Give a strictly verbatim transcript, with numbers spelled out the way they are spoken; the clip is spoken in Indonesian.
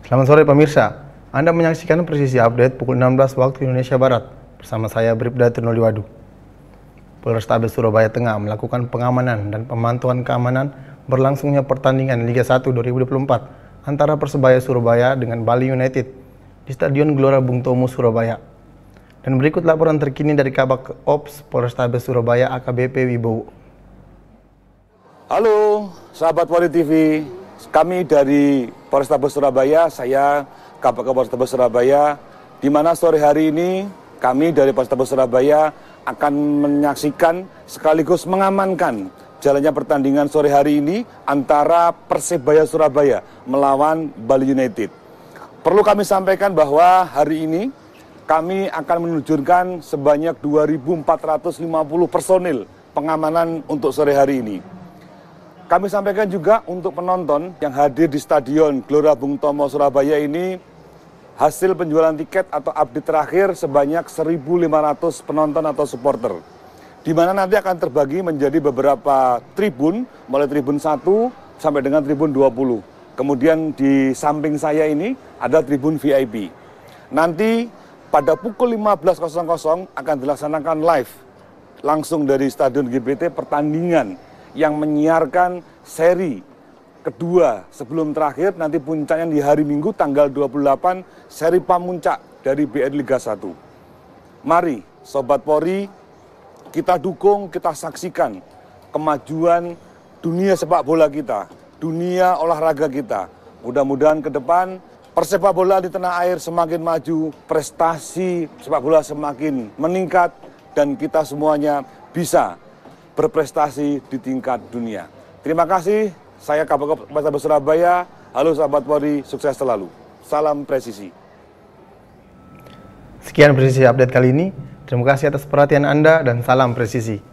Selamat sore pemirsa, Anda menyaksikan Presisi Update pukul enam belas waktu Indonesia Barat bersama saya Bribda Trinoliwadu. Polrestabes Surabaya Tengah melakukan pengamanan dan pemantauan keamanan berlangsungnya pertandingan Liga satu dua ribu dua puluh empat antara Persebaya Surabaya dengan Bali United di Stadion Gelora Bung Tomo, Surabaya. Dan berikut laporan terkini dari Kabak Ops Polrestabes Surabaya A K B P Wibowo. Halo sahabat Wari T V, kami dari Polrestabes Surabaya, saya Kabak Polrestabes Surabaya, di mana sore hari ini kami dari Polrestabes Surabaya akan menyaksikan sekaligus mengamankan jalannya pertandingan sore hari ini antara Persebaya Surabaya melawan Bali United. Perlu kami sampaikan bahwa hari ini kami akan menunjukkan sebanyak dua ribu empat ratus lima puluh personil pengamanan untuk sore hari ini. Kami sampaikan juga untuk penonton yang hadir di Stadion Gelora Bung Tomo, Surabaya ini, hasil penjualan tiket atau update terakhir sebanyak seribu lima ratus penonton atau supporter. Di mana nanti akan terbagi menjadi beberapa tribun, mulai tribun satu sampai dengan tribun dua puluh. Kemudian di samping saya ini ada tribun V I P. Nanti pada pukul lima belas akan dilaksanakan live langsung dari Stadion G B T pertandingan yang menyiarkan seri kedua sebelum terakhir, nanti puncaknya di hari Minggu tanggal dua puluh delapan, seri pamuncak dari B R I Liga satu. Mari Sobat Polri, kita dukung, kita saksikan kemajuan dunia sepak bola kita, dunia olahraga kita. Mudah-mudahan ke depan persepak bola di tanah air semakin maju, prestasi sepak bola semakin meningkat, dan kita semuanya bisa berprestasi di tingkat dunia. Terima kasih, saya Kabak Polrestabes Surabaya. Halo sahabat Polri, sukses selalu. Salam presisi. Sekian Presisi Update kali ini. Terima kasih atas perhatian Anda dan salam presisi.